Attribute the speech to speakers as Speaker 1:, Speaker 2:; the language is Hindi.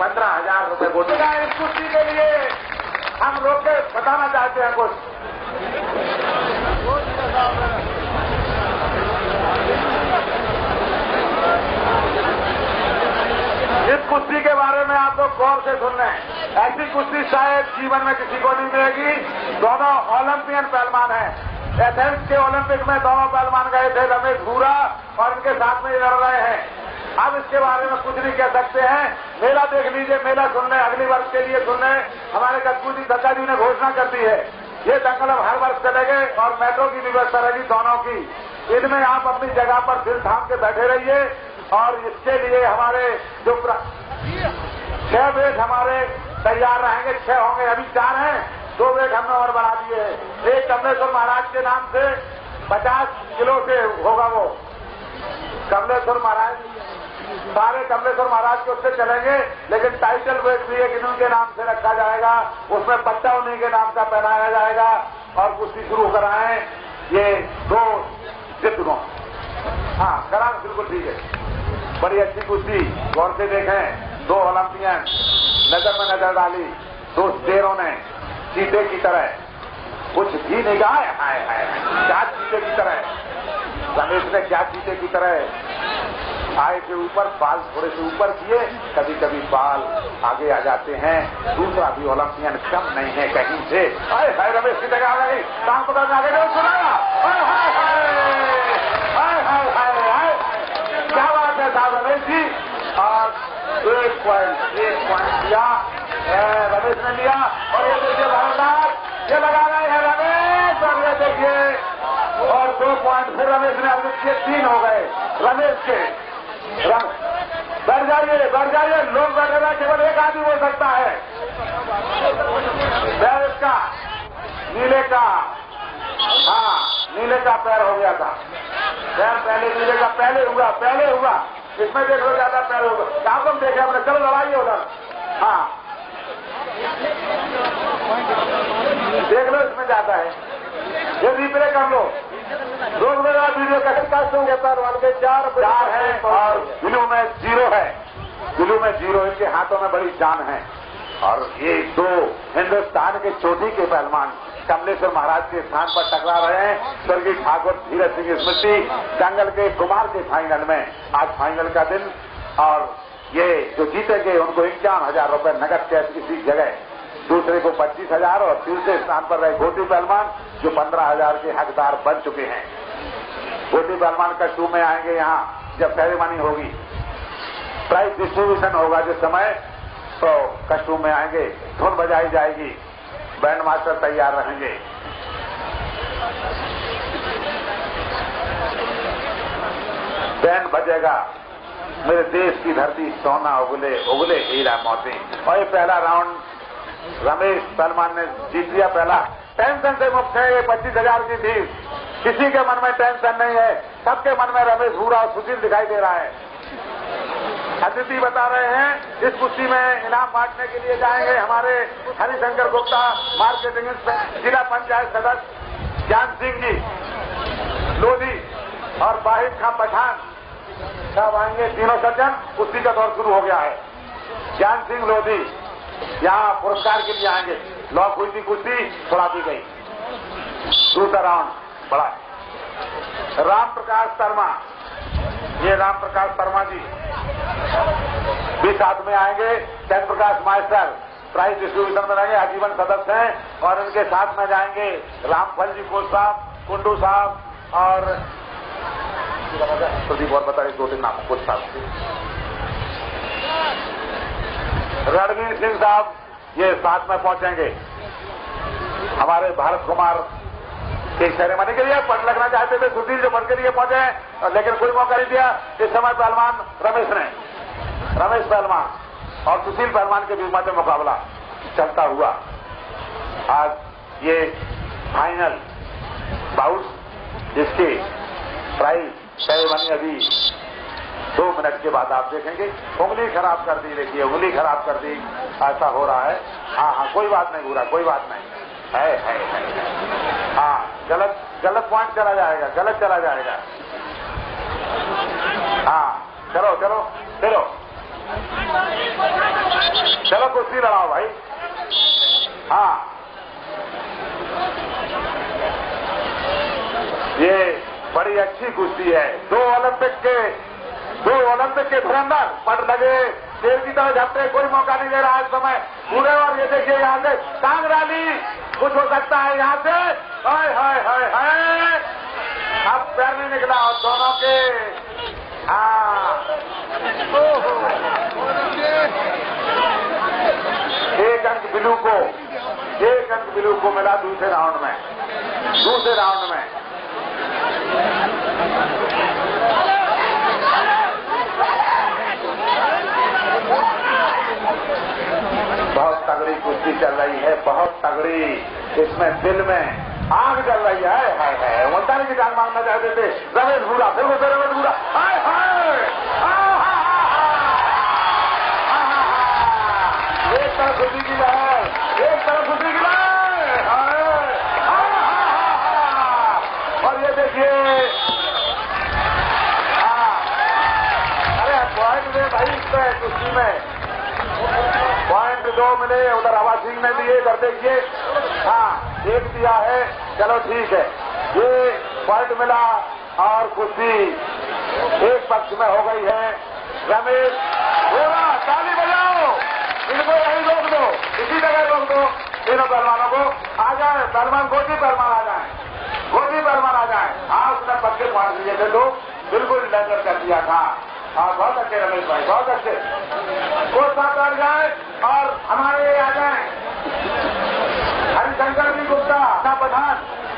Speaker 1: 15,000 रुपए गोटी का। इस कुश्ती के लिए हम लोग के बताना चाहते हैं कुछ। इस कुश्ती के बारे में आप लोग गौर से सुन लें। ऐसी कुश्ती शायद जीवन में किसी को नहीं मिलेगी। दोनों ओलंपियन पहलवान हैं। एथेंस के ओलंपिक में दोनों पहलवान गए थे, रमेश भूरा और इनके साथ में लड़ रहे हैं। अब इसके बारे में कुछ नहीं कह सकते हैं। मेला देख लीजिए, मेला सुन लें, अगली वर्ष के लिए सुन लें। हमारे कच्चू जी दत्ता जी ने घोषणा कर दी है, ये दंगल अब हर वर्ष चलेंगे और मेट्रो की व्यवस्था रहेगी दोनों की। इनमें आप अपनी जगह पर दिल थाम के बैठे रहिए और इसके लिए हमारे जो 6 वेट हमारे तैयार रहेंगे, 6 होंगे, अभी 4 हैं, 2 वेट हमने और बढ़ा दिए हैं। एक कमलेश्वर महाराज के नाम से 50 किलो से होगा वो कमलेश्वर महाराज, सारे कमलेश्वर महाराज के उससे चलेंगे, लेकिन टाइटल वेट भी एक इन्हीं के नाम से रखा जाएगा, उसमें बच्चा उन्हीं के नाम का पहनाया जाएगा और कुश्ती शुरू कराएं। ये 2 जितनों, हाँ करा, बिल्कुल ठीक है, बड़ी अच्छी कुश्ती, गौर से देखें। 2 ओलंपियन नजर में नजर डाली, 2 शेरों ने चीते की तरह, कुछ भी नहीं कहा है, हाय हाय क्या चीते की तरह। रमेश ने क्या चीते की तरह आए के ऊपर बाल थोड़े से ऊपर किए, कभी कभी बाल आगे आ जाते हैं। दूसरा भी ओलंपियन कम नहीं है कहीं से। हाय हाय रमेश की जगह आ गई, काम पकड़ में आगे सुनाया, हाय हाय हाय हाय हाय हाय, क्या बात है साहब रमेश जी। और 1 पॉइंट लिया रमेश ने लिया। और ये देखिए भारतनाथ, ये लगा रहे हैं रमेश, और ये देखिए, और 2 पॉइंट फिर रमेश ने अर्जित किए, 3 हो गए रमेश के। बैठ जाइए, लोग बैठे रहे, केवल एक आदमी हो सकता है। पैर इसका नीले का, हाँ नीले का पैर हो गया था, पैर पहले नीले का पहले हुआ, इसमें देख लो ज्यादा पैर होगा। आप लोग देखे अपने, चलो लड़ाइए उधर, हाँ देख लो इसमें जाता है, ये रिप्ले कर लो। रोज मेरा वीडियो कैसे कास्टों के पहलवान के 4 है और दिल्ली में 0 है, दिल्ली में 0, इनके हाथों में बड़ी जान है। और ये 2 हिंदुस्तान के चोटी के पहलवान कमलेश्वर महाराज के स्थान पर टकरा रहे हैं। स्वर्गीय ठाकुर धीरज सिंह स्मृति दंगल के कुमार के फाइनल में, आज फाइनल का दिन, और ये जो जीतेंगे उनको 51,000 रुपए नगद कैश इसी जगह, दूसरे को 25,000 और तीसरे स्थान पर रहे घोटी पहलवान जो 15,000 के हकदार बन चुके हैं। घोटी पहलवान कस्टू में आएंगे यहाँ जब सेरेमनी होगी, प्राइज डिस्ट्रीब्यूशन होगा जिस समय, तो कस्टू में आएंगे, धुन बजाई जाएगी, बैंड मास्टर तैयार रहेंगे। बैंड बजेगा, मेरे देश की धरती सोना उगले उगले हीरा मोती। और ये पहला राउंड रमेश पहलवान ने जीत लिया। पहला टेंशन से मुक्त है, ये 25,000 की थी, किसी के मन में टेंशन नहीं है, सबके मन में रमेश भूरा और सुशील दिखाई दे रहा है। अतिथि बता रहे हैं इस कुश्ती में इनाम बांटने के लिए जाएंगे हमारे हरिशंकर गुप्ता, मार्केटिंग जिला पंचायत सदस्य ज्ञान सिंह जी लोधी और वाहिद खां पठान साहब आएंगे, तीनों सज्जन। कुश्ती का दौर शुरू हो गया है। ज्ञान सिंह लोधी यहाँ पुरस्कार के लिए आएंगे। लॉक हुई थी कुश्ती, थोड़ा दी गई, दूसरा राउंड बड़ा। राम प्रकाश शर्मा, ये राम प्रकाश शर्मा जी भी साथ में आएंगे। Chandra Prakash master prize distribution में रहेंगे, आजीवन सदस्य हैं। और इनके साथ में जाएंगे रामफल जी कोच साहब, कुंडू साहब और प्रदीप, और बताइए 2-3 नाम कोच साहब, रणवीर सिंह साहब ये साथ में पहुंचेंगे। हमारे भारत कुमार की सेरेमनी के लिए पट लगना चाहते थे, सुशील जो पट के लिए पहुंचे, लेकिन कोई मौका नहीं दिया। इस समय पहलवान रमेश पहलवान और सुशील पहलवान के बीच में मुकाबला चलता हुआ आज ये फाइनल बाउट, जिसकी प्राइज सेरेमनी अभी 2 मिनट के बाद आप देखेंगे। उंगली खराब कर दी, देखिए उंगली खराब कर दी, ऐसा हो रहा है। हाँ कोई बात नहीं, बुरा कोई बात नहीं है। हाँ गलत पॉइंट चला जाएगा, गलत चला जाएगा। हाँ चलो कुश्ती लड़ाओ भाई। हाँ, ये बड़ी अच्छी कुश्ती है। दो ओलंपिक के धुरंधर पट लगे, शेर की तरह झपटे, कोई मौका नहीं दे रहा है इस समय पूरे। और ये देखिए यहाँ से टांग रैली, कुछ हो सकता है यहाँ से। हाय हाय हाय हाय, अब पैर नहीं निकला और दोनों के। हाँ, एक अंक बिलू को मिला दूसरे राउंड में। बहुत तगड़ी कुश्ती चल रही है, बहुत तगड़ी। इसमें दिल में आग जल रही है। हाय हाय, मुल्तानी की जान मांगना चाहते थे रमेश भूरा, फिर वो रमेश भूरा। हाय हाय, एक तरफ खुशी की लहर, एक तरफ खुशी की लहर। और ये देखिए, अरे पॉइंट में भाई, इसमें कुश्ती में पॉइंट 2 मिले। उधर हवा सिंह ने दिए, इधर देखिए। हाँ, 1 दिया है, चलो ठीक है। ये पॉइंट मिला और कुश्ती एक पक्ष में हो गई है। रमेश बोला, ताली बजाओ, इनको यही रोक दो, इसी जगह रोक दो। तीनों पहलवानों को आ जाए, पहलवान गोटी पहलवान आ जाए, गोटी पहलवान आ जाए। हाँ, उसने पक्के मार दिए थे तो बिल्कुल लंगर कर दिया था। हाँ, बहुत अच्छे रमेश भाई, बहुत अच्छे। वो साथ आ जाए और हमारे आ जाए हरिशंकर जी गुप्ता, पठान।